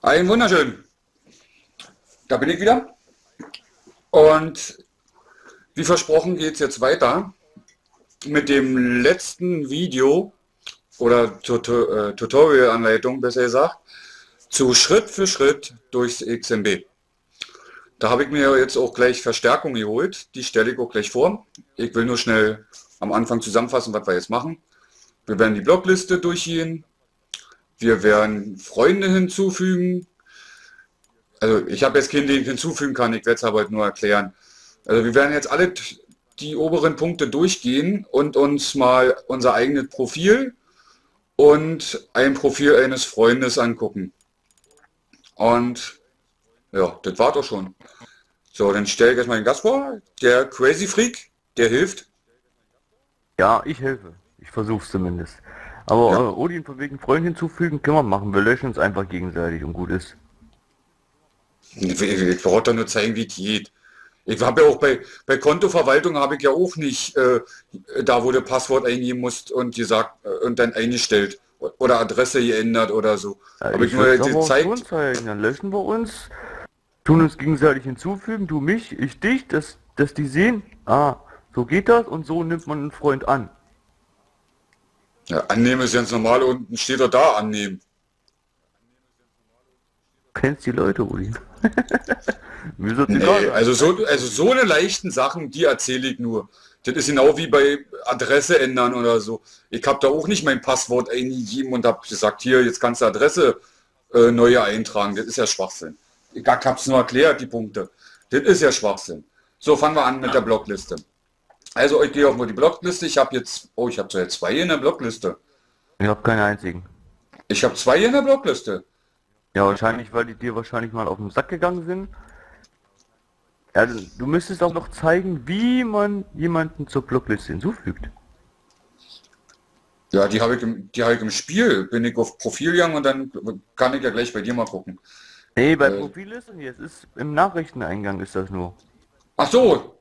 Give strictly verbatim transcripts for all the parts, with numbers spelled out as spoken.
Einen wunderschön. Da bin ich wieder. Und wie versprochen geht es jetzt weiter mit dem letzten Video oder Tuto äh, Tutorial-Anleitung, besser gesagt, zu Schritt für Schritt durchs X M B. Da habe ich mir jetzt auch gleich Verstärkung geholt. Die stelle ich auch gleich vor. Ich will nur schnell am Anfang zusammenfassen, was wir jetzt machen. Wir werden die Blockliste durchgehen. Wir werden Freunde hinzufügen. Also ich habe jetzt keinen, den ich hinzufügen kann. Ich werde es aber halt nur erklären. Also wir werden jetzt alle die oberen Punkte durchgehen und uns mal unser eigenes Profil und ein Profil eines Freundes angucken. Und ja, das war doch schon. So, dann stelle ich erstmal den Gast vor. Der Crazy Freak, der hilft. Ja, ich helfe. Ich versuche es zumindest. Aber Ja. äh, Odin von wegen Freund hinzufügen, können wir machen. Wir löschen uns einfach gegenseitig und gut ist. Ich, ich wollte doch nur zeigen, wie es geht. Ich habe ja auch bei, bei Kontoverwaltung habe ich ja auch nicht äh, da, wo du Passwort eingeben musst und gesagt äh, und dann eingestellt oder Adresse geändert oder so. Ja, Habe ich ich nur würde es aber gezeigt. schon zeigen. Dann löschen wir uns, tun uns gegenseitig hinzufügen, du mich, ich dich, dass, dass die sehen, ah, so geht das und so nimmt man einen Freund an. Ja, annehmen ist ganz normal, unten steht er da, annehmen. Du kennst die Leute, Odin. Mir ist das Nee, egal. also so, also so eine leichten Sachen, die erzähle ich nur. Das ist genau wie bei Adresse ändern oder so. Ich habe da auch nicht mein Passwort eingegeben und habe gesagt, hier, jetzt kannst du Adresse äh, neue eintragen. Das ist ja Schwachsinn. Ich habe es nur erklärt, die Punkte. Das ist ja Schwachsinn. So, fangen wir an mit der Blockliste. Also ich gehe auf nur die Blockliste. Ich habe jetzt, oh, ich habe zwar jetzt zwei in der Blockliste. Ich habe keinen einzigen. Ich habe zwei in der Blockliste. Ja, wahrscheinlich, weil die dir wahrscheinlich mal auf den Sack gegangen sind. Ja, du du müsstest auch noch zeigen, wie man jemanden zur Blockliste hinzufügt. Ja, die habe ich, im- die habe ich im Spiel. Bin ich auf Profil gegangen und dann kann ich ja gleich bei dir mal gucken. Nee, bei Äh. Profillisten jetzt ist im Nachrichteneingang ist das nur. Ach so.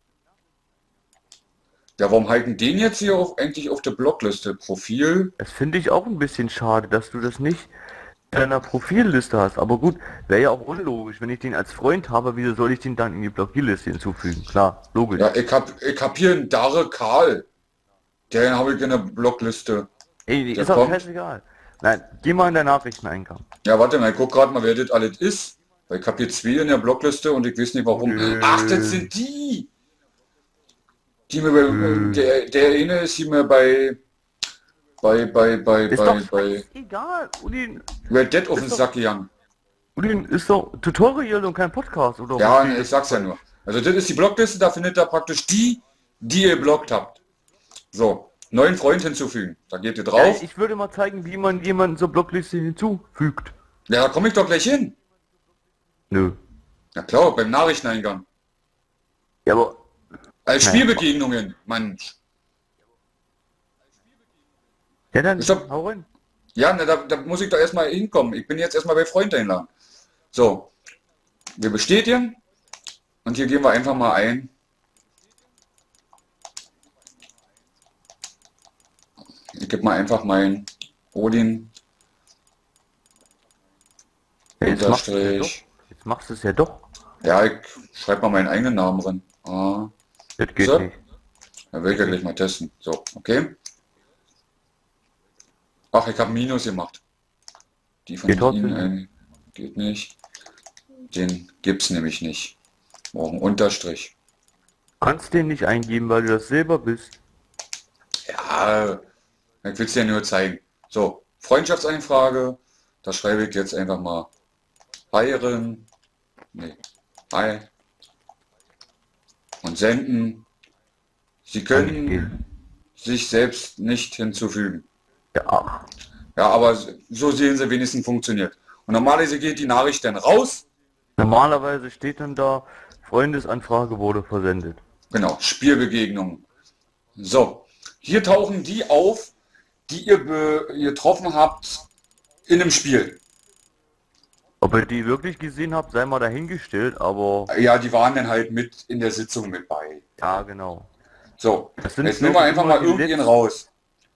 Ja, warum halten den jetzt hier auch eigentlich auf der Blockliste? Profil? Das finde ich auch ein bisschen schade, dass du das nicht in deiner Profilliste hast. Aber gut, wäre ja auch unlogisch. Wenn ich den als Freund habe, wieso soll ich den dann in die Blockliste hinzufügen? Klar, logisch. Ja, ich hab, ich hab hier einen Dare Karl. Den habe ich in der Blockliste. Ey, die Der ist auch kommt. scheißegal. Nein, geh mal in den Nachrichteneingang. Ja, warte mal, ich guck gerade mal, wer das alles ist. Weil ich habe hier zwei in der Blockliste und ich weiß nicht warum. Nö. Ach, das sind die! Die mir bei, der, der eine ist hier mir bei bei bei bei Ist bei doch bei egal. Udin, Red Dead auf den ist doch- Sack gegangen. Udin ist doch Tutorial und kein Podcast, oder? Ja, was? ich sag's ja nur. Also das ist die Blockliste, da findet ihr praktisch die, die ihr blockt habt. So, neuen Freund hinzufügen. Da geht ihr Ja, drauf. ich würde mal zeigen, wie man jemanden zur Blockliste hinzufügt. Ja, da komme ich doch gleich hin. Nö. Na klar, beim Nachrichteneingang. Ja, aber Als Naja. Spielbegegnungen, Mann. ja, dann Ist doch- hau rein. Ja, na, da, da muss ich doch erstmal hinkommen. Ich bin jetzt erstmal bei Freund einladen. So, wir bestätigen. Und hier gehen wir einfach mal ein. Ich gebe mal einfach mein Odin Ja, jetzt machst du es ja doch. Unterstrich. Jetzt machst du es ja doch. Ja, ich schreibe mal meinen eigenen Namen drin. Ah, Das geht So. nicht. da will ich ja gleich mal testen. So, okay. Ach, ich habe Minus gemacht. Die von Geht trotzdem Ihnen äh, geht nicht. Den gibt's nämlich nicht. Morgen Unterstrich. Kannst den nicht eingeben, weil du das selber bist. Ja, ich will es dir nur zeigen. So, Freundschaftseinfrage. Da schreibe ich jetzt einfach mal heiren. Nee, hi. Und senden. Sie können Angehen. sich selbst nicht hinzufügen. Ja, ach. Ja, aber so sehen sie wenigstens funktioniert. Und normalerweise geht die Nachricht dann raus. Normalerweise steht dann da, Freundesanfrage wurde versendet. Genau, Spielbegegnungen. So, hier tauchen die auf, die ihr be getroffen habt in einem Spiel. Ob ihr die wirklich gesehen habt, sei mal dahingestellt, aber Ja, die waren dann halt mit in der Sitzung mit bei. ja, genau. So, Das sind jetzt nehmen wir wirklich einfach immer mal die irgendwen letzten- raus.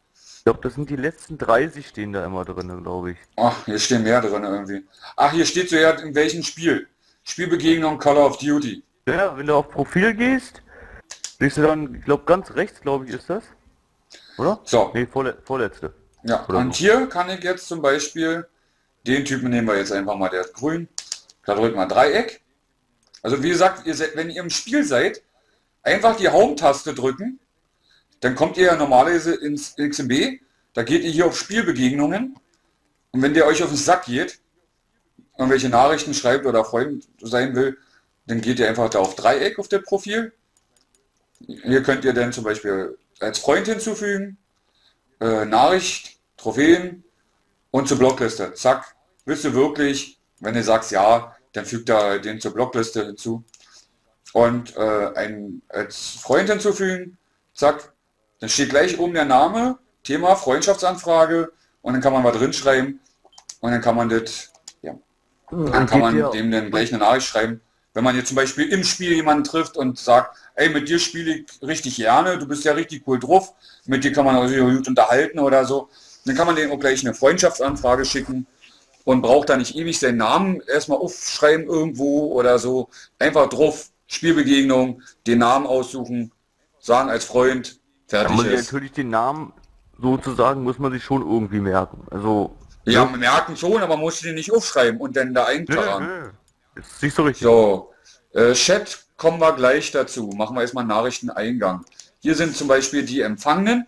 Ich glaube, das sind die letzten dreißig stehen da immer drin, glaube ich. Ach, hier stehen mehr drin irgendwie. Ach, hier steht so ja, in welchem Spiel. Spielbegegnung Call of Duty. Ja, wenn du auf Profil gehst, siehst du dann, ich glaube, ganz rechts, glaube ich, ist das. Oder? So. Nee, vorle vorletzte. Ja, Oder und so. hier kann ich jetzt zum Beispiel, den Typen nehmen wir jetzt einfach mal, der ist grün. Da drücken wir Dreieck. Also wie gesagt, ihr seid, wenn ihr im Spiel seid, einfach die Home-Taste drücken. Dann kommt ihr ja normalerweise ins X M B. Da geht ihr hier auf Spielbegegnungen. Und wenn der euch auf den Sack geht, irgendwelche Nachrichten schreibt oder Freund sein will, dann geht ihr einfach da auf Dreieck auf das Profil. Hier könnt ihr dann zum Beispiel als Freund hinzufügen, äh, Nachricht, Trophäen und zur Blockliste. Zack, willst du wirklich, wenn du sagst ja, dann fügt er den zur Blockliste hinzu. Und äh, ein, als Freund hinzufügen, zack, dann steht gleich oben der Name, Thema, Freundschaftsanfrage und dann kann man was drin schreiben und dann kann man das, ja, dann kann man dem dann gleich eine Nachricht schreiben. Wenn man jetzt zum Beispiel im Spiel jemanden trifft und sagt, ey, mit dir spiele ich richtig gerne, du bist ja richtig cool drauf, mit dir kann man also gut unterhalten oder so, dann kann man denen auch gleich eine Freundschaftsanfrage schicken und braucht da nicht ewig seinen Namen erstmal aufschreiben irgendwo oder so. Einfach drauf, Spielbegegnung, den Namen aussuchen, sagen als Freund, Da fertig muss ich ist. natürlich den Namen sozusagen, muss man sich schon irgendwie merken. Also, Ja, ne? merken schon, aber muss den nicht aufschreiben und dann da Nö, eintragen. nö. Ist nicht so richtig. So, äh, Chat kommen wir gleich dazu. Machen wir erstmal Nachrichteneingang. Hier sind zum Beispiel die Empfangenen.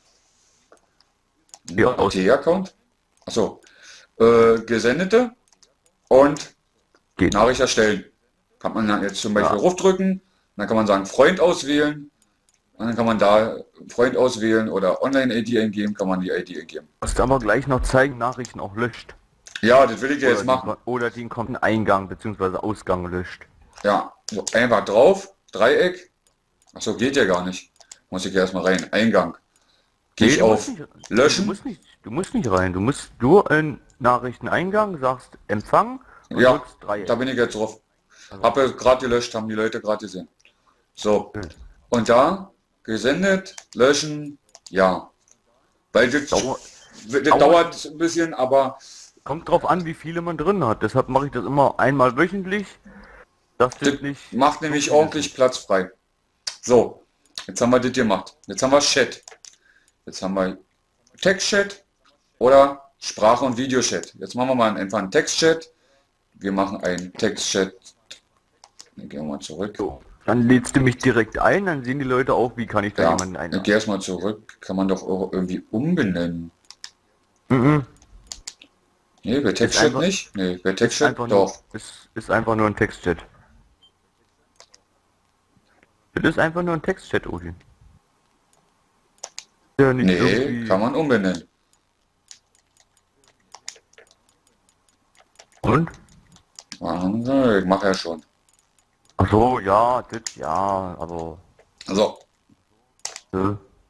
Ja, aus- T-Account. Achso. Äh, Gesendete und Geht. Nachricht erstellen. Kann man dann jetzt zum Beispiel Ja. draufdrücken, dann kann man sagen Freund auswählen und dann kann man da Freund auswählen oder Online-I D eingeben, kann man die I D eingeben. Musst aber gleich noch zeigen, Nachrichten auch löscht. Ja, das will ich ja jetzt Oder machen. den, oder den kompletten Eingang bzw. Ausgang löscht. Ja, so einfach drauf, Dreieck. Achso, geht ja gar nicht. Muss ich ja erstmal rein. Eingang. Gehe ich du auf musst nicht, Löschen. Du musst, nicht, du musst nicht rein. Du musst nur in Nachrichteneingang, sagst Empfang und Ja, drückst Dreieck. da bin ich jetzt drauf. Also- Habe ja gerade gelöscht, haben die Leute gerade gesehen. So. Hm. Und da gesendet, löschen, ja. Weil das, Dauer- das dauert- dauert ein bisschen, aber Kommt drauf an, wie viele man drin hat. Deshalb mache ich das immer einmal wöchentlich. Dass das das nicht macht nämlich ordentlich Platz frei. So, jetzt haben wir das gemacht. Jetzt haben wir Chat. Jetzt haben wir Textchat oder Sprache- und Videochat. Jetzt machen wir mal einfach einen Textchat. Wir machen einen Textchat. Dann gehen wir mal zurück. so. Dann lädst du mich direkt ein, dann sehen die Leute auch, wie kann ich da Ja, jemanden ich einladen. gehe erstmal zurück. Kann man doch auch irgendwie umbenennen. Mhm. Nee, bei Textchat einfach- nicht. Nee, bei Ist Textchat einfach, nur, doch. ist, ist einfach nur ein Textchat. Das ist einfach nur ein Textchat, Odin. Ja, nicht Nee, irgendwie- kann man umbenennen. Und? Ah, ich mache ja schon. Ach so, ja, das, ja, aber... So, Äh,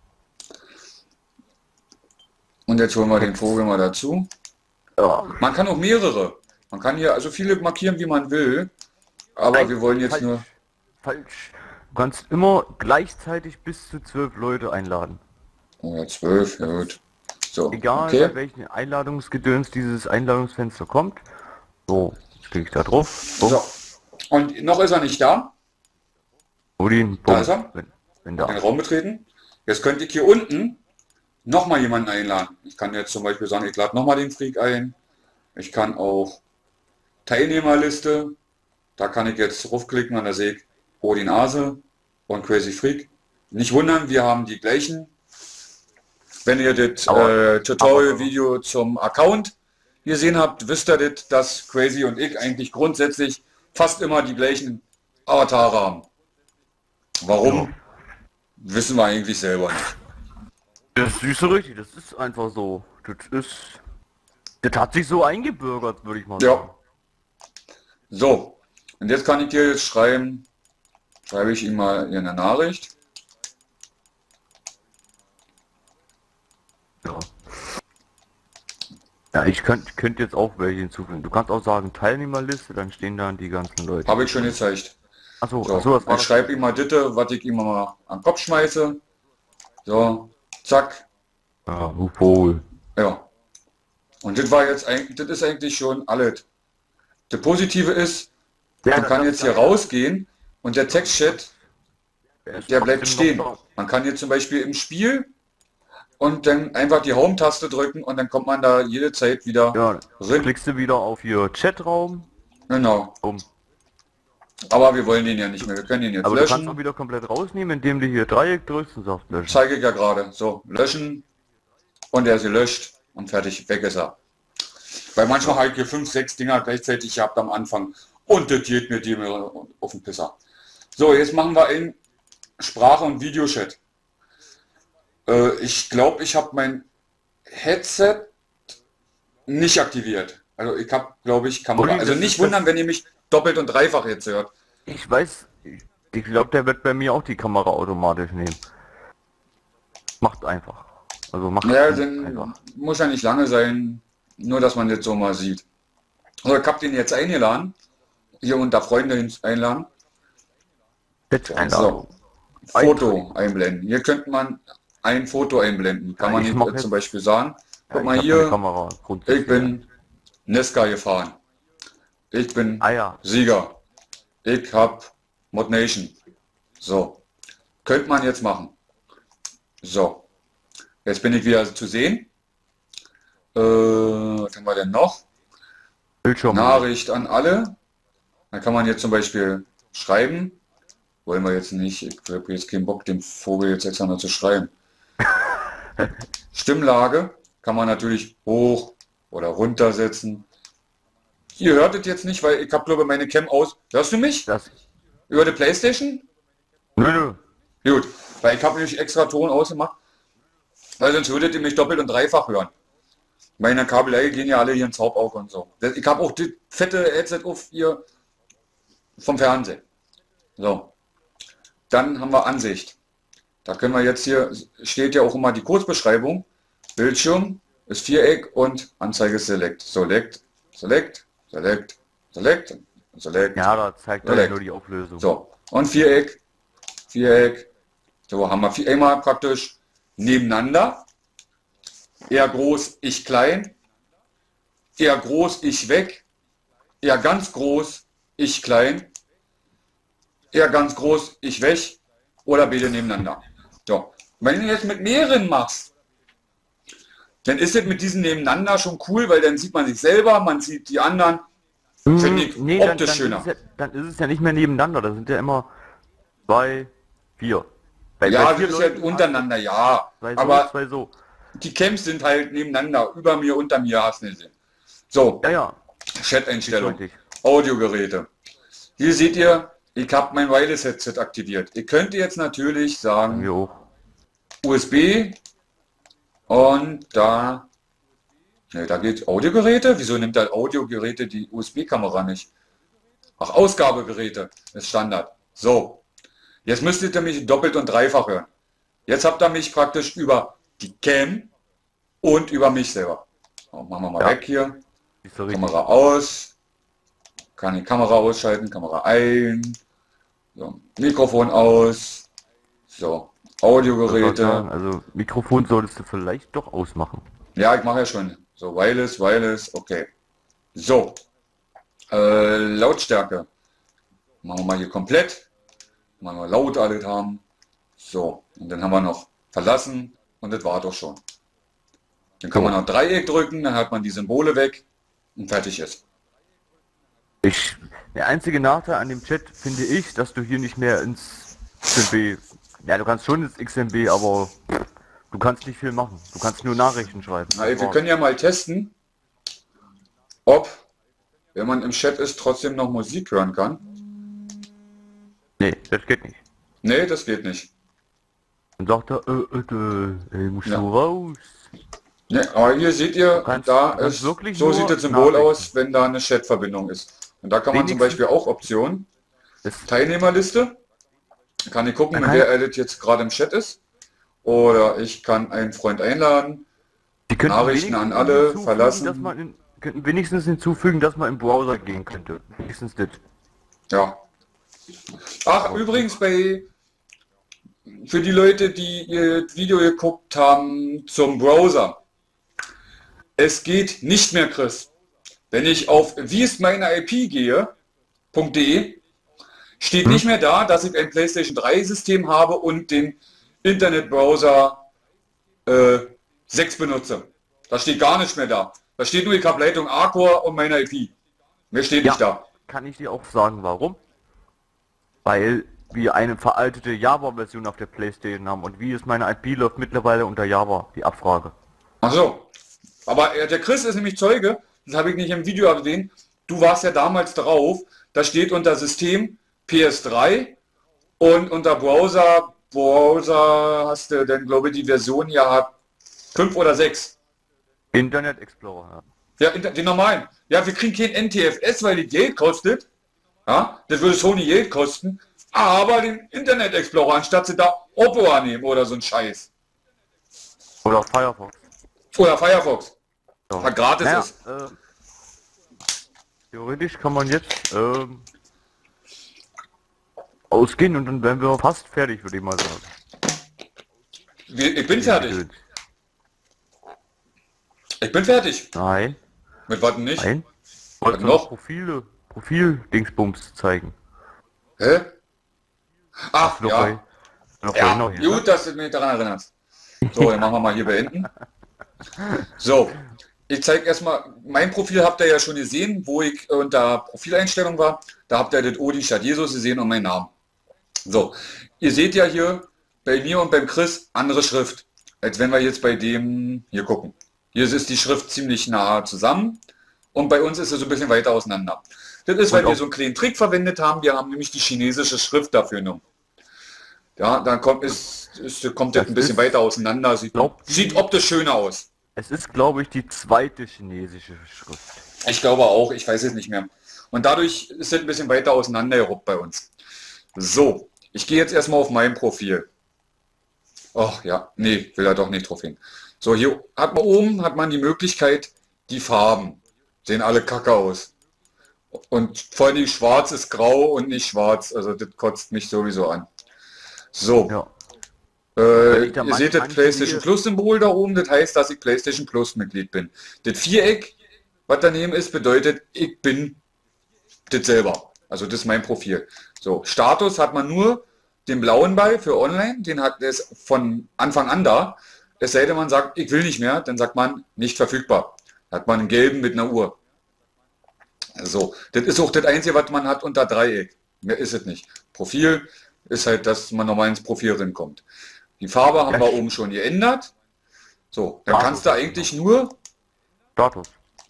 und jetzt holen wir den Vogel mal dazu. ja. Man kann auch mehrere. Man kann hier also viele markieren, wie man will. Aber Nein, wir wollen jetzt falsch. nur... Falsch. Du kannst immer gleichzeitig bis zu zwölf Leute einladen. Oh, ja, zwölf, ja gut. So, Egal, bei okay. welchen Einladungsgedöns dieses Einladungsfenster kommt. So, jetzt klicke ich da drauf. So, Bumm, und noch ist er nicht da. Odin, Da bumm, ist er. Wenn, wenn Den da. Raum betreten. Jetzt könnte ich hier unten nochmal jemanden einladen. Ich kann jetzt zum Beispiel sagen, ich lade nochmal den Freak ein. Ich kann auch Teilnehmerliste. Da kann ich jetzt draufklicken und da sehe ich Odin Ase und Crazy Freak. Nicht wundern, wir haben die gleichen. Wenn ihr das Aber- äh, Tutorial-Video zum Account gesehen habt, wisst ihr das, dass Crazy und ich eigentlich grundsätzlich fast immer die gleichen Avatare haben. Warum? Ja. Wissen wir eigentlich selber nicht. Das ist so richtig, das ist einfach so. Das ist... Das hat sich so eingebürgert, würde ich mal sagen. Ja. So, und jetzt kann ich dir jetzt schreiben, schreibe ich ihm mal hier eine Nachricht. Ja. Ja, ich könnte könnt jetzt auch welche hinzufügen. Du kannst auch sagen Teilnehmerliste, dann stehen dann die ganzen Leute. Habe ich schon gezeigt. Achso, So, achso, das war ich das. schreibe ihm mal Ditte, was ich ihm mal am Kopf schmeiße. So, zack. Ja, wohl. Ja. Und das war jetzt eigentlich, das ist eigentlich schon alles. Das Positive ist, Ja, man kann das- jetzt hier das- rausgehen und der Textchat, Der ist der bleibt trotzdem stehen. noch da. Man kann jetzt zum Beispiel im Spiel und dann einfach die Home-Taste drücken und dann kommt man da jede Zeit wieder Ja, rein. klickst du wieder auf hier Chatraum. Genau. Um. Aber wir wollen den ja nicht mehr. Wir können ihn jetzt Aber du kannst auch löschen. wieder komplett rausnehmen, indem du hier Dreieck drückst und sagst löschen. Zeige ich ja gerade. So, löschen. Und er ist gelöscht und fertig. Weg ist er. Weil manchmal halt hier fünf, sechs Dinger gleichzeitig gehabt am Anfang. Und das geht mir die mir auf den Pisser. So, jetzt machen wir in Sprache- und Videochat. Äh, ich glaube, ich habe mein Headset nicht aktiviert. Also ich habe, glaube ich, Kamera. Uli, Also das nicht ist wundern, wenn ihr mich doppelt und dreifach jetzt hört. Ich weiß, ich, ich glaube, der wird bei mir auch die Kamera automatisch nehmen. Macht einfach. Also macht Ja, einfach. dann muss ja nicht lange sein, nur dass man jetzt so mal sieht. Also ich habe den jetzt eingeladen, hier unter Freunde hin- einladen. Einladung. So, Foto einblenden. Hier könnte man ein Foto einblenden. Kann Ja, man ich nicht mach äh, zum jetzt- Beispiel sagen. Ja, Guck ich mal hab hier, meine Kamera grundsätzlich ich bin Nesca gefahren. Ich bin Ah ja. Sieger. Ich habe Mod Nation. So, könnte man jetzt machen. So, jetzt bin ich wieder zu sehen. Äh, was haben wir denn noch? Bildschirm. Nachricht an alle. Dann kann man jetzt zum Beispiel schreiben. Wollen wir jetzt nicht. Ich habe jetzt keinen Bock, dem Vogel jetzt extra noch zu schreiben. Stimmlage kann man natürlich hoch oder runter setzen. Ihr hört es jetzt nicht, weil ich habe glaube meine Cam aus. Hörst du mich? Das. Über die Playstation? Nö, nö. Gut, weil ich habe nämlich extra Ton ausgemacht. Weil sonst würdet ihr mich doppelt und dreifach hören. Meine Kabelei gehen ja alle hier ins Hauptauge und so. Ich habe auch die fette Headset auf hier vom Fernsehen. So. Dann haben wir Ansicht. Da können wir jetzt hier, steht ja auch immer die Kurzbeschreibung. Bildschirm ist Viereck und Anzeige ist Select. Select, Select, Select, Select, Select. Ja, da zeigt er ja Select. nur die Auflösung. So. Und Viereck, Viereck. So haben wir vier, einmal praktisch nebeneinander. Er groß, ich klein. Er groß, ich weg. Er ganz groß, ich klein. Er ganz groß, ich weg. Oder beide nebeneinander. So. Wenn du jetzt mit mehreren machst, dann ist es mit diesen nebeneinander schon cool, weil dann sieht man sich selber, man sieht die anderen. Hm, Finde ich nee, dann, optisch dann, schöner. Ist es ja, dann ist es ja nicht mehr nebeneinander. Da sind ja immer zwei, vier. Bei, Ja, bei das vier ist ja Leuten untereinander, ja. Zwei so, Aber zwei so. die Camps sind halt nebeneinander, über mir, unter mir, hast du nicht gesehen. So, Ja, ja. Chat-Einstellung, Eindeutig. Audiogeräte. Hier seht ihr, ich habe mein Wireless-Headset aktiviert. Ihr könnt jetzt natürlich sagen, Wir auch. U S B und da, ne, da geht Audiogeräte. Wieso nimmt der Audiogeräte die U S B-Kamera nicht? Ach, Ausgabegeräte ist Standard. So, jetzt müsstet ihr mich doppelt und dreifach hören. Jetzt habt ihr mich praktisch über die Cam und über mich selber. So, machen wir mal Ja. weg hier. Ist so richtig. Kamera aus. Kann die Kamera ausschalten, Kamera ein. So, Mikrofon aus. So, Was soll ich Audiogeräte. sagen? Also Mikrofon solltest du vielleicht doch ausmachen. Ja, ich mache ja schon. So, Wireless, Wireless, okay. So, äh, Lautstärke. Machen wir mal hier komplett. Machen wir laut alles haben. So, und dann haben wir noch verlassen und das war doch schon. Dann kann So. man noch Dreieck drücken, dann hat man die Symbole weg und fertig ist. Ich, der einzige Nachteil an dem Chat finde ich, dass du hier nicht mehr ins X M B, ja du kannst schon ins X M B, aber du kannst nicht viel machen. Du kannst nur Nachrichten schreiben. Na, wir können ja mal testen, ob, wenn man im Chat ist, trotzdem noch Musik hören kann. Nee, das geht nicht. Nee, das geht nicht. Dann sagt er, äh, äh, äh, musst Ja. du raus. Nee, aber hier seht ihr, kannst- da du kannst ist, wirklich so nur sieht das Symbol Nachrichten. aus, wenn da eine Chatverbindung ist. Und da kann man zum Wenigstens- Beispiel auch Optionen, Das, Teilnehmerliste, kann ich gucken, Da mit kann- wer er das jetzt gerade im Chat ist. Oder ich kann einen Freund einladen. die könnten Nachrichten an wenigstens alle hinzufügen, verlassen. Dass man in, könnten wenigstens hinzufügen, dass man im Browser gehen könnte. Wenigstens das. Ja. Ach, übrigens bei für die Leute, die ihr Video geguckt haben zum Browser. Es geht nicht mehr, Chris. Wenn ich auf wie ist meine I P gehe, .de, steht Hm? nicht mehr da, dass ich ein PlayStation drei System habe und den Internetbrowser äh, sechs benutze. Da steht gar nichts mehr da. Da steht nur, ich habe Leitung A-Core und meine I P. Mehr steht Ja, nicht da. kann ich dir auch sagen, warum? Weil wir eine veraltete Java-Version auf der PlayStation haben und wie ist meine I P läuft mittlerweile unter Java, die Abfrage. Ach so. Aber äh, der Chris ist nämlich Zeuge, das habe ich nicht im Video erwähnt, du warst ja damals drauf, da steht unter System P S drei und unter Browser, Browser hast du dann glaube ich die Version ja fünf oder sechs. Internet Explorer. Ja, in- den normalen. Ja, wir kriegen kein N T F S, weil die Geld kostet. Ja, das würde Sony Geld kosten. Aber den Internet Explorer, anstatt sie da Opera nehmen oder so ein Scheiß. Oder Firefox. Oder Firefox, Ja. was gratis Naja, ist. äh, theoretisch kann man jetzt ähm, ausgehen und dann wären wir fast fertig, würde ich mal sagen. Wir- Ich bin fertig. Ich bin fertig. Nein, Mit was denn nicht? nein. Was Wolltest du noch? noch Profile, Profil-Dingsbums zeigen? Hä? Ach, Noch ja. bei- noch bei Ja, noch hier, ne? gut, dass du mich daran erinnerst. So, dann machen wir mal hier beenden. So, ich zeige erstmal, mein Profil habt ihr ja schon gesehen, wo ich unter Profileinstellung war. Da habt ihr das Odin statt Jesus gesehen und meinen Namen. So, ihr seht ja hier bei mir und beim Chris andere Schrift, als wenn wir jetzt bei dem hier gucken. Hier ist die Schrift ziemlich nah zusammen und bei uns ist es so ein bisschen weiter auseinander. Das ist, weil Und wir auch- so einen kleinen Trick verwendet haben. Wir haben nämlich die chinesische Schrift dafür genommen. Ja, dann kommt, ist, ist, kommt das Das ein bisschen ist- weiter auseinander. Sieht, glaub, die- sieht optisch schöner aus. Es ist, glaube ich, die zweite chinesische Schrift. Ich glaube auch, ich weiß es nicht mehr. Und dadurch ist es ein bisschen weiter auseinander geruppt bei uns. So, ich gehe jetzt erstmal auf mein Profil. Ach ja, nee, will er doch nicht drauf hin. So, hier hat man oben hat man die Möglichkeit, die Farben. Sehen alle kacke aus. Und vor allem schwarz ist grau und nicht schwarz. Also das kotzt mich sowieso an. So, Ja. äh, ich da ihr seht das manche PlayStation hier- Plus Symbol da oben, das heißt, dass ich PlayStation Plus Mitglied bin. Das Viereck, was daneben ist, bedeutet, ich bin das selber. Also das ist mein Profil. So, Status hat man nur den blauen bei für online, den hat der ist von Anfang an da. Es sei denn, man sagt, ich will nicht mehr, dann sagt man nicht verfügbar. Da hat man einen gelben mit einer Uhr. So, das ist auch das Einzige, was man hat unter Dreieck. Mehr ist es nicht. Profil ist halt, dass man nochmal ins Profil reinkommt. Die Farbe haben wir oben schon geändert. So, dann Status kannst du hast du eigentlich nur Status.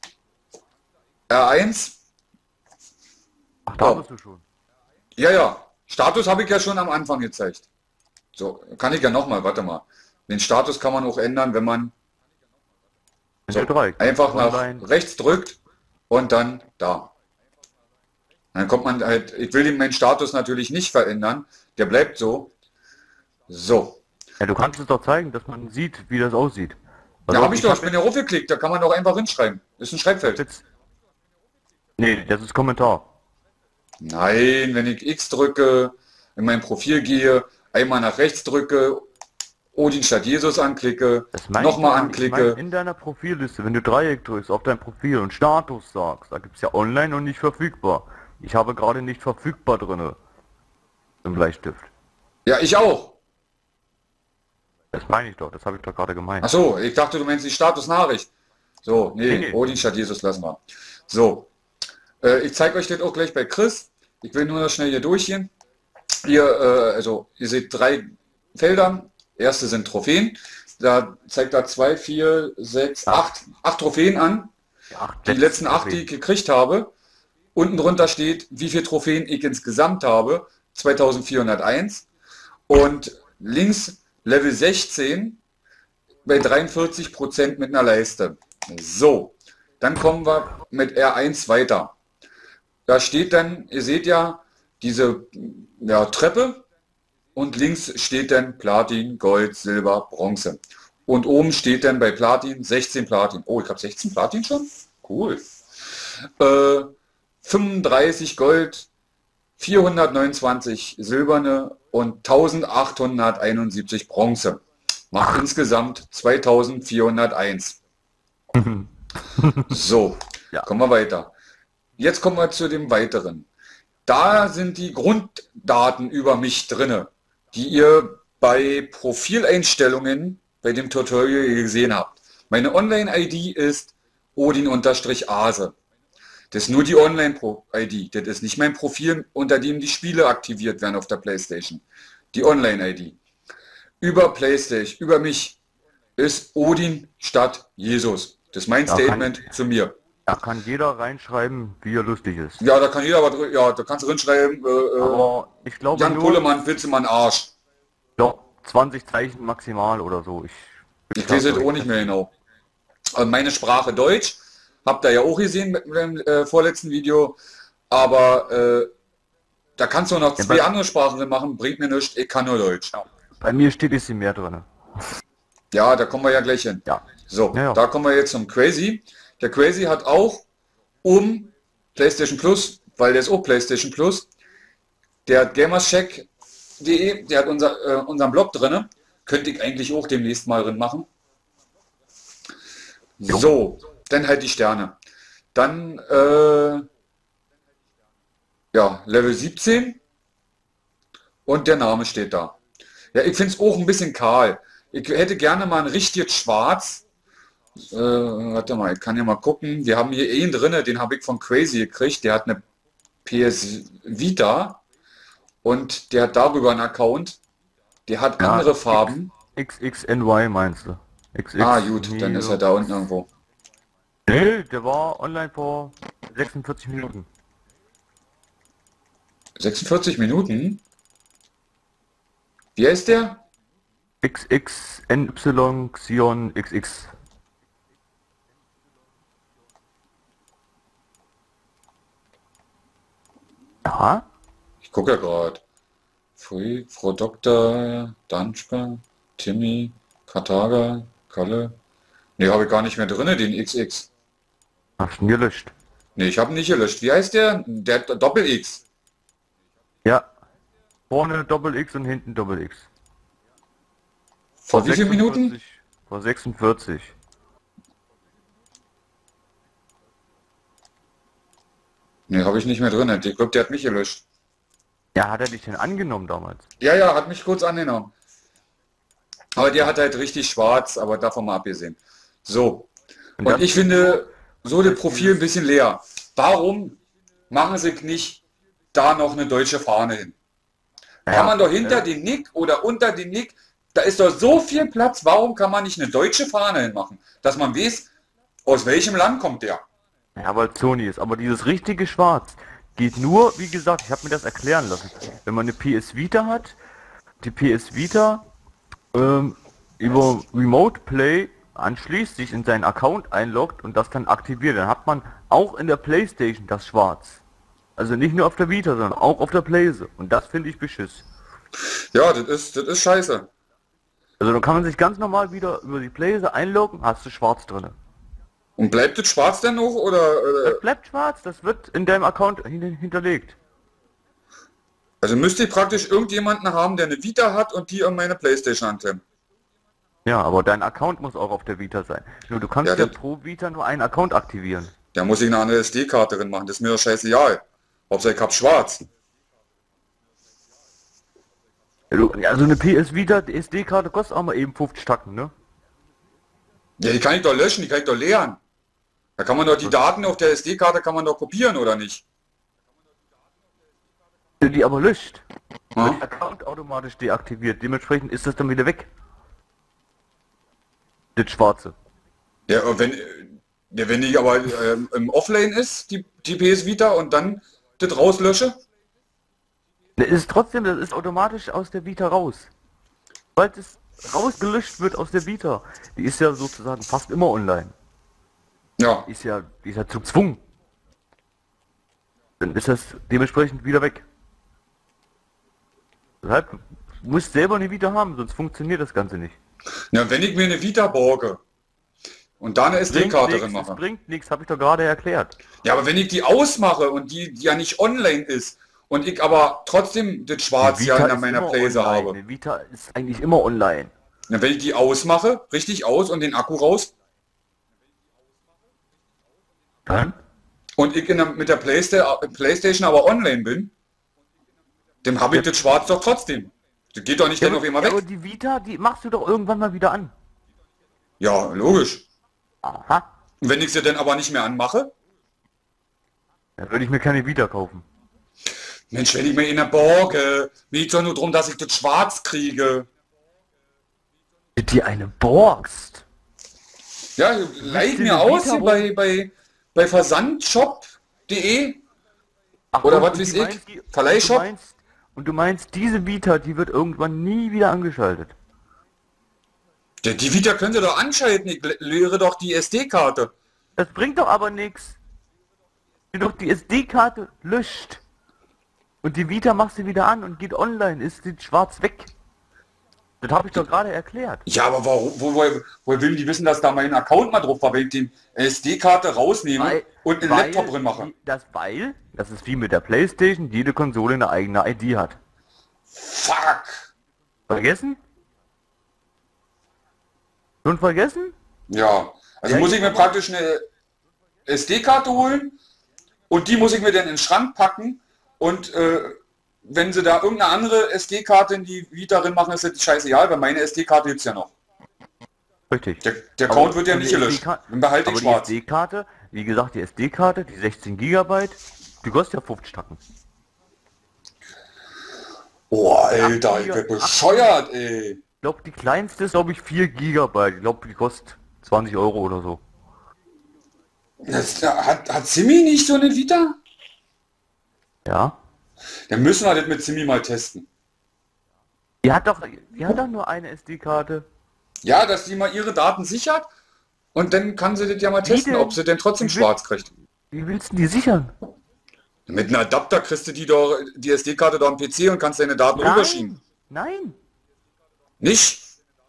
R eins, Ach, da Oh. bist du schon. ja, ja, Status habe ich ja schon am Anfang gezeigt. So, kann ich ja nochmal, warte mal. Den Status kann man auch ändern, wenn man So, Dreieck. einfach nach Online. rechts drückt und dann da. Dann kommt man halt, ich will meinen Status natürlich nicht verändern, der bleibt so. So, Ja, du kannst es doch zeigen, dass man sieht, wie das aussieht. da Also, habe ich doch, ich hab bin ja raufgeklickt, da kann man doch einfach hinschreiben. Ist ein Schreibfeld. jetzt... Nee, das ist Kommentar. Nein, wenn ich X drücke, in mein Profil gehe, einmal nach rechts drücke, Odin statt Jesus anklicke, Das meine ich nochmal gar nicht. Ich meine, anklicke. in deiner Profilliste, wenn du Dreieck drückst auf dein Profil und Status sagst, da gibt es ja online und nicht verfügbar. Ich habe gerade nicht verfügbar drinne im Bleistift. Ja, ich auch. Das meine ich doch, das habe ich doch gerade gemeint. Ach so, ich dachte, du meinst die Statusnachricht. So, nee, Nee, nee. Odin statt Jesus lassen wir. So, äh, ich zeige euch das auch gleich bei Chris. Ich will nur noch schnell hier durchgehen. Hier, äh, also, ihr seht drei Felder. Erste sind Trophäen. Da zeigt er zwei, vier, sechs, acht, acht Trophäen an. Ach, Die letzten acht, die ich gekriegt habe. Unten drunter steht, wie viele Trophäen ich insgesamt habe. zweitausendvierhunderteins. Und links Level sechzehn bei dreiundvierzig Prozent mit einer Leiste. So, dann kommen wir mit R eins weiter. Da steht dann, ihr seht ja, diese ja, Treppe und links steht dann Platin, Gold, Silber, Bronze. Und oben steht dann bei Platin sechzehn Platin. Oh, ich habe sechzehn Platin schon? Cool. Äh, fünfunddreißig Gold, vierhundertneunundzwanzig silberne und eintausendachthunderteinundsiebzig Bronze. Macht insgesamt zweitausendvierhunderteins. So, Ja. kommen wir weiter. Jetzt kommen wir zu dem Weiteren. Da sind die Grunddaten über mich drinne, die ihr bei Profileinstellungen bei dem Tutorial gesehen habt. Meine Online-I D ist Odin-Ase. Das ist nur die Online-I D. Das ist nicht mein Profil, unter dem die Spiele aktiviert werden auf der PlayStation. Die Online-I D. Über PlayStation, über mich, ist Odin statt Jesus. Das ist mein Ja, Statement kann, zu mir. da kann jeder reinschreiben, wie er lustig ist. Ja, da kann jeder was, drin- ja, da kannst du reinschreiben, äh, Aber ich glaube Jan nur, Pullemann, Witzemann, Arsch. ja, zwanzig Zeichen maximal oder so. Ich, Ich weiß es auch nicht mehr genau. Äh, Meine Sprache Deutsch, habt ihr ja auch gesehen mit dem äh, vorletzten Video, aber äh, da kannst du noch Ja, zwei bei- andere Sprachen drin machen, bringt mir nichts, ich kann nur Deutsch. Bei mir steht es mehr drin. Ja, da kommen wir ja gleich hin. Ja. So, Ja, ja. da kommen wir jetzt zum Crazy. Der Crazy hat auch um PlayStation Plus, weil der ist auch PlayStation Plus, der hat gamerscheck punkt de, der hat unser, äh, unseren Blog drin. Könnte ich eigentlich auch demnächst mal drin machen. So, dann halt die Sterne. Dann, äh, ja, Level siebzehn und der Name steht da. Ja, ich finde es auch ein bisschen kahl. Ich hätte gerne mal ein richtiges Schwarz. Äh, warte mal, ich kann ja mal gucken. Wir haben hier einen drinne, den habe ich von Crazy gekriegt. Der hat eine P S Vita und der hat darüber einen Account. Der hat Ja, andere X- Farben. X X N Y meinst du? X X Ah gut, dann ist er da unten irgendwo. Nee, der war online vor sechsundvierzig Minuten. sechsundvierzig Minuten? Wie heißt der? X X N Y Xion X X. Ja? Ich gucke ja gerade. Free, Frau Doktor, Danschka, Timmy, Kataga, Kalle. Ne, habe ich gar nicht mehr drinne, den X X. Hast du ihn gelöscht? Ne, ich habe ihn nicht gelöscht. Wie heißt der? Der Doppel-X. Ja. Vorne Doppel X und hinten Doppel X. Vor wie vielen Minuten? sechsundvierzig Vor sechsundvierzig. Ne, habe ich nicht mehr drinne. Ich glaube, der hat mich gelöscht. Ja, hat er dich denn angenommen damals? Ja, ja, hat mich kurz angenommen. Aber der hat halt richtig schwarz, aber davon mal abgesehen. So. Und das- ich finde, so das Profil ein bisschen leer. Warum machen sie nicht da noch eine deutsche Fahne hin? Kann man doch hinter ja. den Nick oder unter den Nick, da ist doch so viel Platz, warum kann man nicht eine deutsche Fahne hinmachen? Dass man weiß, aus welchem Land kommt der? Ja, weil Sony ist. Aber dieses richtige Schwarz geht nur, wie gesagt, ich habe mir das erklären lassen. Wenn man eine P S Vita hat, die P S Vita ähm, über Remote Play anschließt, sich in seinen Account einloggt und das dann aktiviert, dann hat man auch in der PlayStation das Schwarz. Also nicht nur auf der Vita, sondern auch auf der Playse. Und das finde ich beschiss. Ja, das ist, das ist scheiße. Also dann kann man sich ganz normal wieder über die Playse einloggen, hast du Schwarz drinne. Und bleibt das schwarz denn noch? Oder, oder Das bleibt schwarz, das wird in deinem Account hin hinterlegt. also müsste ich praktisch irgendjemanden haben, der eine Vita hat und die an meine Playstation anklemmt. Ja, aber dein Account muss auch auf der Vita sein. Nur du kannst Ja, ja, das- pro Vita nur einen Account aktivieren. Da muss ich eine andere S D-Karte drin machen. Das ist mir doch scheißegal. Hauptsache ich hab schwarz. Ja, du- Also eine P S Vita, die S D-Karte kostet auch mal eben fünfzig Tacken, ne? Ja, die kann ich doch löschen, die kann ich doch leeren. Da kann man doch die Daten auf der S D-Karte kann man doch kopieren, oder nicht? Wenn die aber löscht, Ja? wird der Account automatisch deaktiviert. Dementsprechend ist das dann wieder weg. Das Schwarze. Ja, aber wenn, ja, wenn die aber ähm, im Offline ist, die, die P S Vita, und dann das rauslösche, Das ist trotzdem, das ist automatisch aus der Vita raus. Weil es rausgelöscht wird aus der Vita. Die ist ja sozusagen fast immer online. ja, Die ist ja, die ist ja zu gezwungen. Dann ist das dementsprechend wieder weg. Deshalb du musst selber eine Vita haben, sonst funktioniert das Ganze nicht. ja, wenn ich mir eine Vita borge und da eine Bringt S D-Karte nichts, drin es mache. bringt nichts, habe ich doch gerade erklärt. Ja, aber wenn ich die ausmache und die, die ja nicht online ist und ich aber trotzdem das Schwarz Die ja Vita in ist meiner immer Playse online. habe. Die Vita ist eigentlich immer online. Na, wenn ich die ausmache, richtig aus und den Akku raus Dann? und ich in der, mit der Playsta Playstation aber online bin, dann habe ich Ja. das Schwarz doch trotzdem. Das geht doch nicht Ja, dann auf aber, einmal ja, aber weg. die Vita, die machst du doch irgendwann mal wieder an. Ja, logisch. Aha. Und wenn ich sie dann aber nicht mehr anmache, Dann würde ich mir keine Vita kaufen. Mensch, wenn ich mir in der Borke, mir geht's doch nur darum, dass ich das Schwarz kriege. Die eine borgst. Ja, leih dir mir eine aus Vita hier bei, bei, bei versandshop punkt de Ach, oder und- was und weiß die ich, meinst, die- Verleihshop. Und du, meinst, und du meinst, diese Vita, die wird irgendwann nie wieder angeschaltet. Die, die Vita können Sie doch anschalten, ich le- leere doch die S D-Karte. Das bringt doch aber nichts. Wenn du doch die S D-Karte löscht und die Vita machst du wieder an und geht online, ist die schwarz weg. Das habe ich doch gerade erklärt. Ja, aber warum, wo, wo, woher will die wissen, dass da mein Account mal drauf war, wenn ich die S D-Karte rausnehme und einen weil Laptop drin mache? die- Das weil, das ist wie mit der Playstation, jede Konsole eine eigene I D hat. Fuck! Vergessen? Schon vergessen? Ja, also Ja, muss ich mir aber- praktisch eine S D-Karte holen und die muss ich mir dann in den Schrank packen und äh, wenn sie da irgendeine andere S D-Karte in die Vita drin machen, ist das scheißegal, weil meine S D-Karte gibt's ja noch. Richtig. Der, der Account Aber- wird ja und nicht die gelöscht. S D-Karte Dann behalte ich aber die schwarz. S D-Karte, wie gesagt, die S D-Karte, die sechzehn Gigabyte, die kostet ja fünfzig Tacken. Oh, Alter, ich Giga- werd bescheuert, ey. Ich glaube, die kleinste ist, glaube ich, vier Gigabyte. Ich glaube, die kostet zwanzig Euro oder so. Das, hat, hat Simi nicht so eine Vita? Ja. Dann müssen wir das mit Simi mal testen. Die hat doch, die hat doch nur eine S D-Karte. Ja, dass die mal ihre Daten sichert und dann kann sie das ja mal testen, denn? ob sie denn trotzdem Wie will- schwarz kriegt. Wie willst du die sichern? Mit einem Adapter kriegst du die, doch, die S D-Karte da am P C und kannst deine Daten rüberschieben. Nein, Nicht?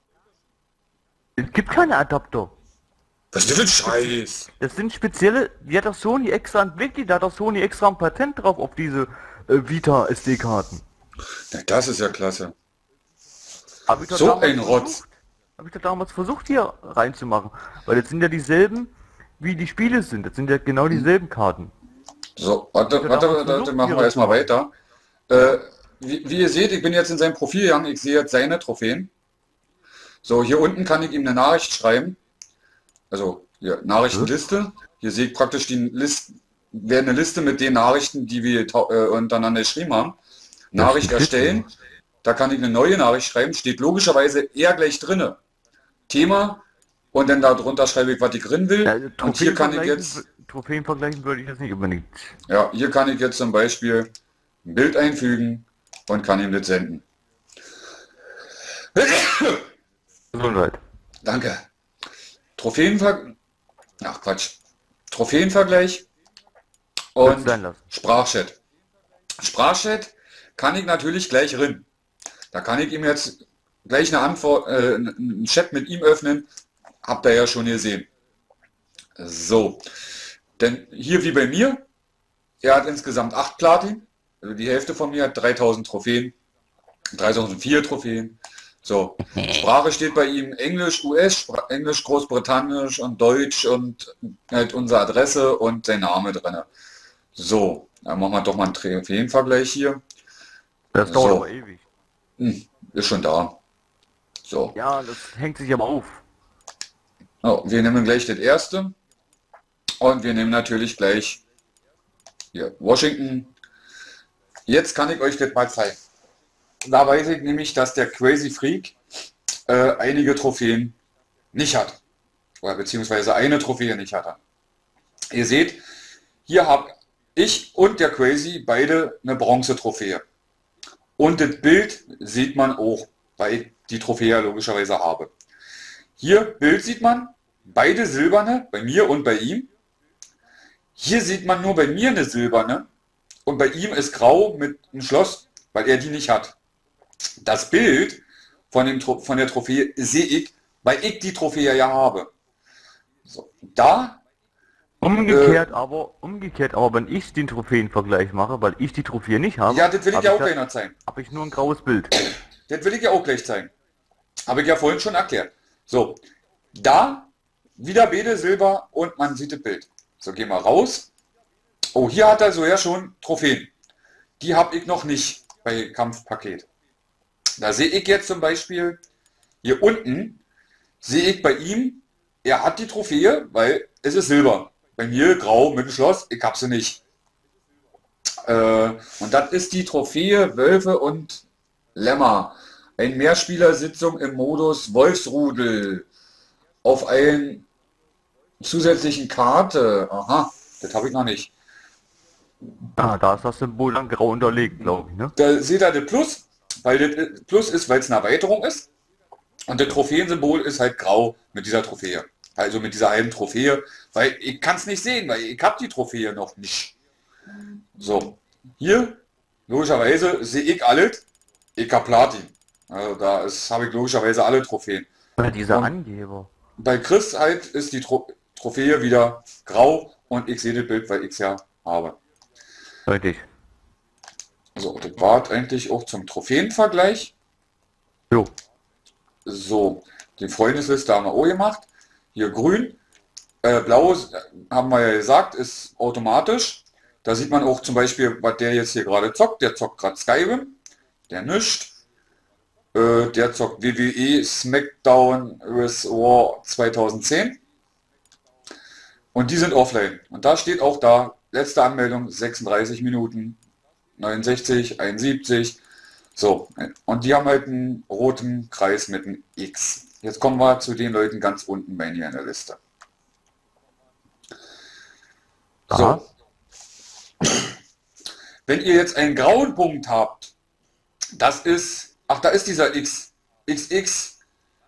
es gibt keine Adapter. Was ist denn für ein Scheiß? Das sind spezielle, die hat doch Sony extra entwickelt, da hat doch Sony extra ein Patent drauf auf diese äh, Vita S D-Karten. Na, das ist ja klasse. Hab ich doch So damals ein Rotz. versucht- Hab ich doch damals versucht hier reinzumachen. Weil das sind ja dieselben, wie die Spiele sind. Das sind ja genau dieselben Karten. So, warte, Ja, warte, da haben wir warte, versucht, machen wir hier erstmal was weiter. Äh, wie, wie ihr seht, ich bin jetzt in seinem Profil gegangen, ich sehe jetzt seine Trophäen. So, hier unten kann ich ihm eine Nachricht schreiben. Also, hier, Nachrichtenliste. Hier sehe ich praktisch die Liste, wäre eine Liste mit den Nachrichten, die wir tau- äh, untereinander geschrieben haben. Nachricht steht erstellen. Da kann ich eine neue Nachricht schreiben, steht logischerweise eher gleich drinne. Thema und dann darunter schreibe ich, was ich drin will. Ja, Und hier kann ich vergleichen- jetzt, Trophäen vergleichen würde ich jetzt nicht unbedingt. ja, hier kann ich jetzt zum Beispiel ein Bild einfügen und kann ihm das senden. Gesundheit. Danke. Trophäenver... Ach Quatsch. Trophäenvergleich Kannst und sein lassen. Sprachchat. Sprachchat kann ich natürlich gleich rein. Da kann ich ihm jetzt gleich eine Antwort, äh, einen Chat mit ihm öffnen. Habt ihr ja schon gesehen. So. Denn hier wie bei mir, er hat insgesamt acht Platin. Also die Hälfte von mir hat dreitausend Trophäen. dreitausendvier Trophäen. So, Sprache steht bei ihm Englisch, U S, Spra- Englisch, Großbritannisch und Deutsch und halt unsere Adresse und sein Name drin. So, dann machen wir doch mal einen Trophäenvergleich hier. Das dauert So. aber ewig. Hm, ist schon da. So, Ja, das hängt sich aber auf. oh, wir nehmen gleich das erste und wir nehmen natürlich gleich hier Washington. Jetzt kann ich euch das mal zeigen. Da weiß ich nämlich, dass der Crazy Freak äh, einige Trophäen nicht hat. Oder beziehungsweise eine Trophäe nicht hatte. Ihr seht, hier habe ich und der Crazy beide eine Bronze-Trophäe. Und das Bild sieht man auch, weil ich die Trophäe ja logischerweise habe. Hier Bild sieht man, beide silberne, bei mir und bei ihm. Hier sieht man nur bei mir eine silberne und bei ihm ist grau mit einem Schloss, weil er die nicht hat. Das Bild von, dem, Tro- von der Trophäe sehe ich, weil ich die Trophäe ja habe. So, da Umgekehrt, äh, aber umgekehrt, aber wenn ich den Trophäenvergleich mache, weil ich die Trophäe nicht habe, ja, das will ich ja auch gleich noch zeigen. Habe ich nur ein graues Bild. Das will ich ja auch gleich zeigen. Habe ich ja vorhin schon erklärt. So, da wieder Bede Silber und man sieht das Bild. So, gehen wir raus. Oh, hier hat er so ja schon Trophäen. Die habe ich noch nicht bei Kampfpaket. Da sehe ich jetzt zum Beispiel hier unten, sehe ich bei ihm, er hat die Trophäe, weil es ist Silber. Bei mir grau mit dem Schloss, ich habe sie nicht. Äh, und das ist die Trophäe Wölfe und Lämmer. Eine Mehrspielersitzung im Modus Wolfsrudel. Auf einen zusätzlichen Karte. Aha, das habe ich noch nicht. Ah, da ist das Symbol dann grau unterlegt, glaube ich, ne? Da seht ihr das Plus, weil das Plus ist, weil es eine Erweiterung ist. Und das Trophäensymbol ist halt grau mit dieser Trophäe. Also mit dieser einen Trophäe, weil ich kann es nicht sehen, weil ich habe die Trophäe noch nicht. So, hier, logischerweise sehe ich alles, ich habe Platin. Also da habe ich logischerweise alle Trophäen. Bei dieser Angeber. Bei Chris halt ist die Tro Trophäe wieder grau und ich sehe das Bild, weil ich es ja habe. Richtig. So, das war eigentlich auch zum Trophäenvergleich. Jo. So, die Freundesliste haben wir auch gemacht. Hier grün, äh, blau haben wir ja gesagt, ist automatisch. Da sieht man auch zum Beispiel, was der jetzt hier gerade zockt. Der zockt gerade Skyrim, der nischt. Äh, der zockt W W E SmackDown with War zweitausendzehn. Und die sind offline. Und da steht auch da, letzte Anmeldung sechsunddreißig Minuten, neunundsechzig, einundsiebzig. So, und die haben halt einen roten Kreis mit einem X. Jetzt kommen wir zu den Leuten ganz unten bei mir in der Liste. So. Wenn ihr jetzt einen grauen Punkt habt, das ist, ach, da ist dieser X, X X,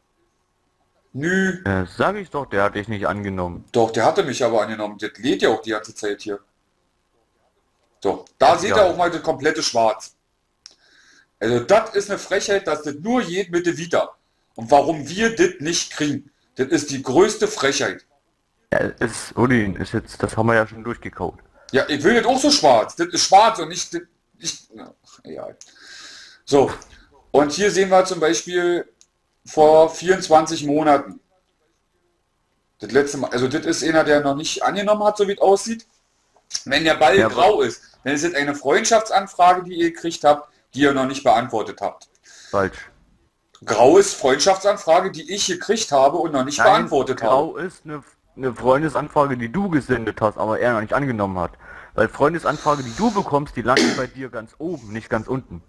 Nü. Ja, sag ich doch, der hat dich nicht angenommen. Doch, der hatte mich aber angenommen. Das lädt ja auch die ganze Zeit hier. So, da seht ihr auch mal das komplette Schwarz. Also das ist eine Frechheit, dass das nur geht mit der Vita. Und warum wir das nicht kriegen, das ist die größte Frechheit. Ja, ist, Odin, ist jetzt, das haben wir ja schon durchgekaut. Ja, ich will das auch so schwarz. Das ist schwarz und nicht, das, nicht ach, egal. So, und hier sehen wir zum Beispiel vor vierundzwanzig Monaten. Das letzte Mal, also das ist einer, der noch nicht angenommen hat, so wie es aussieht. Wenn der Ball ja, grau ist, dann ist es eine Freundschaftsanfrage, die ihr gekriegt habt, die ihr noch nicht beantwortet habt. Falsch. Grau ist Freundschaftsanfrage, die ich gekriegt habe und noch nicht Nein, beantwortet grau habe. Grau ist eine, eine Freundesanfrage, die du gesendet hast, aber er noch nicht angenommen hat. Weil Freundesanfrage, die du bekommst, die landen bei dir ganz oben, nicht ganz unten.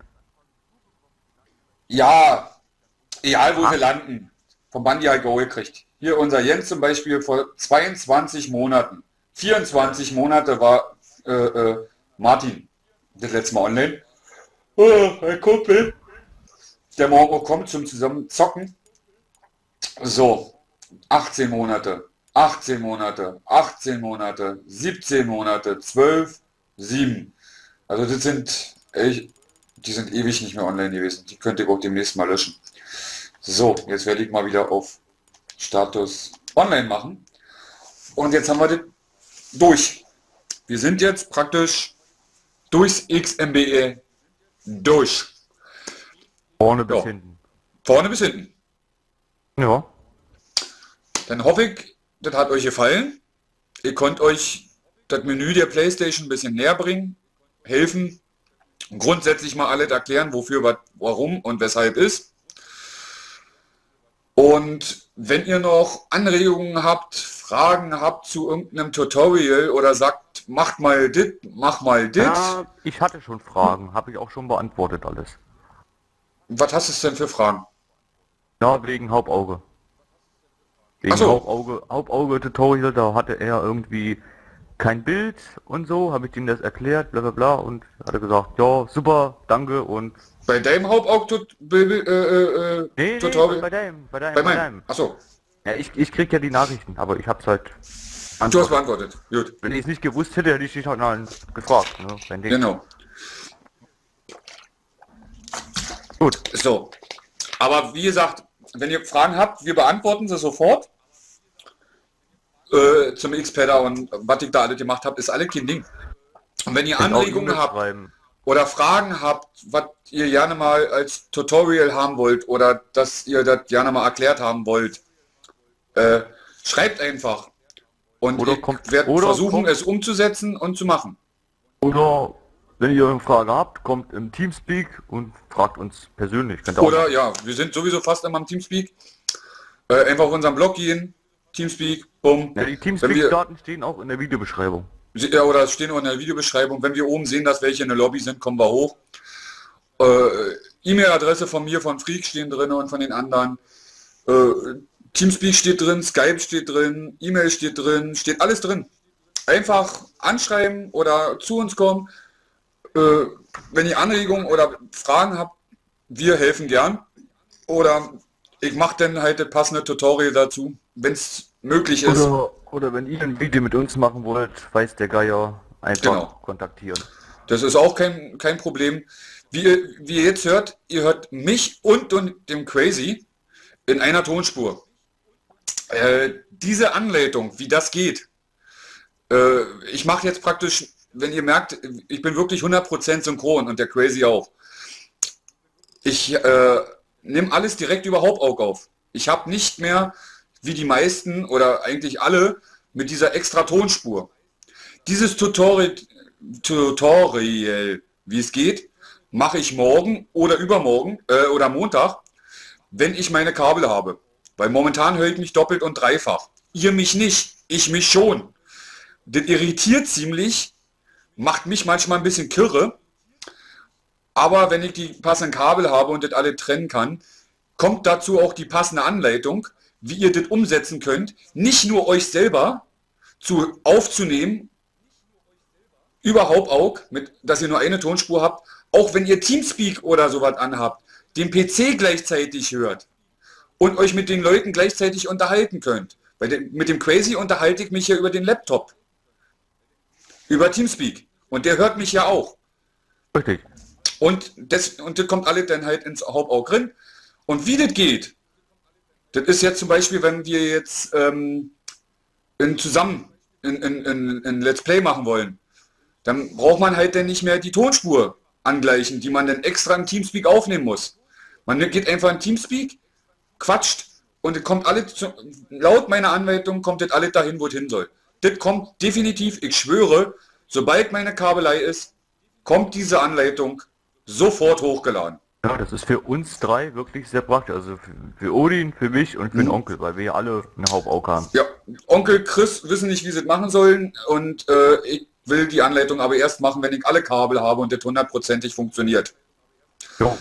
Ja, egal wo Ach. wir landen. Vom Bandi halt Go gekriegt. Hier unser Jens zum Beispiel vor zweiundzwanzig Monaten. vierundzwanzig Monate war äh, äh, Martin das letzte Mal online. Oh, ein Kumpel, der morgen auch kommt zum zusammen zocken. So, achtzehn Monate, achtzehn Monate, achtzehn Monate, siebzehn Monate, zwölf, sieben. Also das sind, ey, die sind ewig nicht mehr online gewesen. Die könnt ihr auch demnächst mal löschen. So, jetzt werde ich mal wieder auf Status online machen. Und jetzt haben wir das durch. Wir sind jetzt praktisch durchs X M B E durch. Vorne bis ja. hinten. Vorne bis hinten. Ja. Dann hoffe ich, das hat euch gefallen. Ihr könnt euch das Menü der PlayStation ein bisschen näher bringen, helfen, grundsätzlich mal alles erklären, wofür, was, warum und weshalb ist. Und wenn ihr noch Anregungen habt, Fragen habt zu irgendeinem Tutorial oder sagt, macht mal dit, mach mal dit. Ja, ich hatte schon Fragen, habe ich auch schon beantwortet alles. Was hast du denn für Fragen? Ja, wegen Hauptauge. Wegen so. Hauptauge, Hauptauge-Tutorial, da hatte er irgendwie kein Bild und so, habe ich ihm das erklärt, bla bla bla, und hat er gesagt, ja, super, danke und... Bei deinem Hauptauge-Tutorial? Äh, äh, nee, Tutorial? nee, bei deinem, bei deinem, bei bei meinem. Achso. Ja, ich, ich krieg ja die Nachrichten, aber ich hab's halt... Du hast beantwortet, gut. Wenn ich es nicht gewusst hätte, hätte ich dich halt mal gefragt, ne? Wenn genau. Gut. So. Aber wie gesagt, wenn ihr Fragen habt, wir beantworten sie sofort. äh, zum X-Padder und was ich da alles gemacht habe, ist alles kein Ding. Und wenn ihr Könnt auch Anregungen E-Mail habt schreiben. oder Fragen habt, was ihr gerne mal als Tutorial haben wollt oder dass ihr das gerne mal erklärt haben wollt, äh, schreibt einfach. Und Oder ich kommt- werde oder versuchen, kommt- es umzusetzen und zu machen. Oder wenn ihr eine Frage habt, kommt im Teamspeak und fragt uns persönlich. Könnt ihr auch Oder machen. ja, wir sind sowieso fast immer am Teamspeak. Äh, einfach auf unseren Blog gehen, Teamspeak, bumm. Ja, die Wenn wir- Teamspeak-Daten stehen auch in der Videobeschreibung. Ja, oder es stehen auch in der Videobeschreibung. Wenn wir oben sehen, dass welche in der Lobby sind, kommen wir hoch. Äh, E-Mail-Adresse von mir, von Freak stehen drin und von den anderen. Äh, Teamspeak steht drin, Skype steht drin, E-Mail steht drin, steht alles drin. Einfach anschreiben oder zu uns kommen. Äh, wenn ihr Anregungen oder Fragen habt, wir helfen gern. Oder ich mache dann halt das passende Tutorial dazu, wenn es möglich ist. Oder, oder wenn ihr ein Video mit uns machen wollt, weiß der Geier, einfach Genau. kontaktieren. Das ist auch kein, kein Problem. Wie ihr, wie ihr jetzt hört, ihr hört mich und, und dem Crazy in einer Tonspur. Äh, diese Anleitung, wie das geht, äh, ich mache jetzt praktisch, wenn ihr merkt, ich bin wirklich hundert Prozent synchron und der Crazy auch. Ich äh, nehme alles direkt über Hauptaug auf. Ich habe nicht mehr, wie die meisten oder eigentlich alle, mit dieser extra Tonspur. Dieses Tutorial, Tutorial, wie es geht, mache ich morgen oder übermorgen äh, oder Montag, wenn ich meine Kabel habe. Weil momentan höre ich mich doppelt und dreifach. Ihr mich nicht, ich mich schon. Das irritiert ziemlich, macht mich manchmal ein bisschen kirre. Aber wenn ich die passenden Kabel habe und das alle trennen kann, kommt dazu auch die passende Anleitung, wie ihr das umsetzen könnt. Nicht nur euch selber zu aufzunehmen, überhaupt auch, mit, dass ihr nur eine Tonspur habt, auch wenn ihr Teamspeak oder sowas anhabt, den P C gleichzeitig hört und euch mit den Leuten gleichzeitig unterhalten könnt. Bei dem, mit dem Crazy unterhalte ich mich ja über den Laptop. Über Teamspeak. Und der hört mich ja auch. Richtig. Und das, und das kommt alles dann halt ins Hauptauge drin. Und wie das geht, das ist jetzt zum Beispiel, wenn wir jetzt ähm, in, zusammen in, in, in, in Let's Play machen wollen, dann braucht man halt dann nicht mehr die Tonspur angleichen, die man dann extra im Teamspeak aufnehmen muss. Man geht einfach in Teamspeak, quatscht und es kommt alles, zu, laut meiner Anleitung kommt das alles dahin, wo es hin soll. Das kommt definitiv, ich schwöre, sobald meine Kabelei ist, kommt diese Anleitung sofort hochgeladen. Ja, das ist für uns drei wirklich sehr praktisch. Also für, für Odin, für mich und für den Onkel, weil wir ja alle eine Hauptauge haben. Ja, Onkel, Chris wissen nicht, wie sie es machen sollen und äh, ich will die Anleitung aber erst machen, wenn ich alle Kabel habe und das hundertprozentig funktioniert. Jo.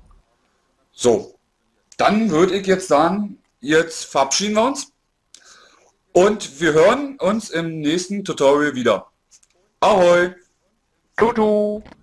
So, dann würde ich jetzt sagen, jetzt verabschieden wir uns und wir hören uns im nächsten Tutorial wieder. Ahoi! Toto!